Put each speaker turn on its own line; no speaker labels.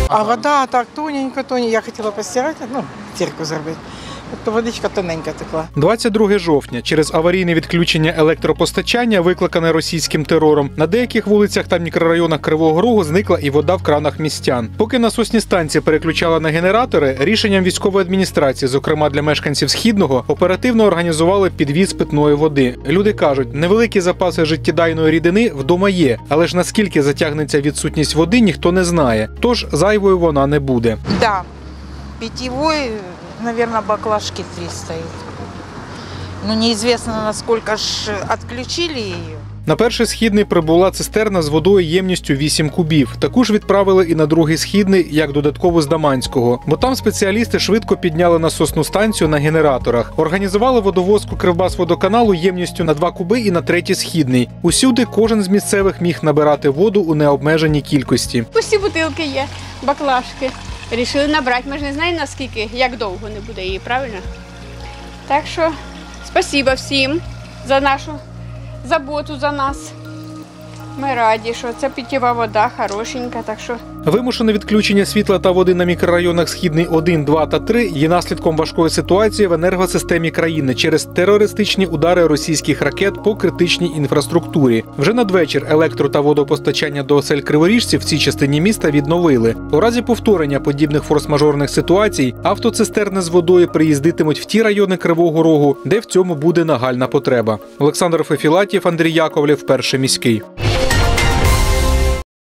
А вода так тоненько. Я хотіла постирати, стірку зробити. То водичка тоненька текла.
22 жовтня. Через аварійне відключення електропостачання, викликане російським терором, на деяких вулицях та мікрорайонах Кривого Рогу зникла і вода в кранах містян. Поки насосні станції переключали на генератори, рішенням військової адміністрації, зокрема для мешканців Східного, оперативно організували підвіз питної води. Люди кажуть, невеликі запаси життєдайної рідини вдома є, але ж наскільки затягнеться відсутність води, ніхто не знає. Тож зайвою вона не буде.
Да, питьевой, наверное, баклажки 3 стоит. Неизвестно, насколько ж отключили ее.
На перший Східний прибула цистерна з водою ємністю 8 кубів. Таку ж відправили і на другий Східний, як додатково з Даманського. Бо там спеціалісти швидко підняли насосну станцію на генераторах. Організували водовозку Кривбасводоканалу ємністю на 2 куби і на третій Східний. Усюди кожен з місцевих міг набирати воду у необмеженій кількості.
Усі бутилки є, баклажки. Рішили набрати. Ми ж не знаємо, наскільки, як довго не буде її, правильно? Так що, спасибо всім за нашу заботу за нас. Ми раді, що це питєва вода хорошенька, так що...
Вимушене відключення світла та води на мікрорайонах Східний 1, 2 та 3 є наслідком важкої ситуації в енергосистемі країни через терористичні удари російських ракет по критичній інфраструктурі. Вже надвечір електро- та водопостачання до осель криворіжців в цій частині міста відновили. У разі повторення подібних форс-мажорних ситуацій автоцистерни з водою приїздитимуть в ті райони Кривого Рогу, де в цьому буде нагальна потреба. Олександр Фефілатів, Андрій Яковлєв, Перший міський.